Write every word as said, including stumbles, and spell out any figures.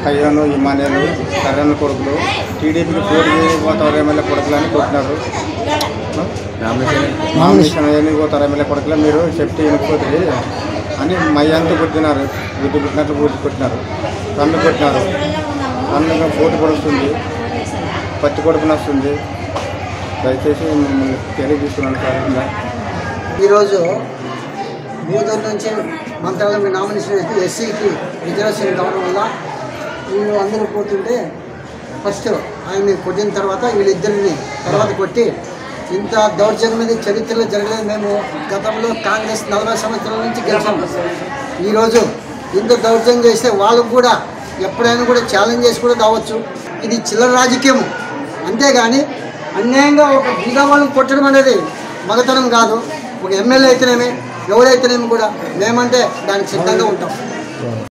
కయ్యాను ఇమానియాలు కర్రన్న కొడుకులు టీడీపీకి పోటీ పోతారు ఎమ్మెల్యే కొడుకులు అని కొట్టినారు. నామినేషన్ ఎన్ని పోతారు ఎమ్మెల్యే కొడుకులు మీరు చెప్తే ఎన్నిపోతుంది అని మయ్యంతా కొట్టినారు. గుడ్డు పుట్టినట్లు పూర్తి కొట్టినారు. కన్ను కొట్టినారు. కన్నుగా పోటీ పడుతుంది, పత్తి కొడుకుని వస్తుంది. దయచేసి తెలియజేస్తున్నాను సార్. ఈరోజు భూదూరు నుంచి మంత్రాలయం నామినేషన్ వేసి ఎస్సీకి రిజర్వేషన్ కావడం వల్ల వీళ్ళు అందరూ పోతుంటే ఫస్ట్ ఆయన్ని కొట్టిన తర్వాత వీళ్ళిద్దరిని తర్వాత కొట్టి ఇంత దౌర్జన్యం అనేది చరిత్రలో జరగలేదు. మేము గతంలో కాంగ్రెస్ నలభై సంవత్సరాల నుంచి గెలిచాము. ఈరోజు ఇంత దౌర్జన్యం చేస్తే వాళ్ళకు కూడా ఎప్పుడైనా కూడా ఛాలెంజ్ చేసి కూడా కావచ్చు. ఇది చిల్లర రాజకీయం, అంతేగాని అన్యాయంగా ఒక బీదా వాళ్ళని కొట్టడం అనేది మగతనం కాదు. ఒక ఎమ్మెల్యే అయితేనేమి ఎవరైతేనేమి కూడా మేమంటే దానికి సిద్ధంగా ఉంటాం.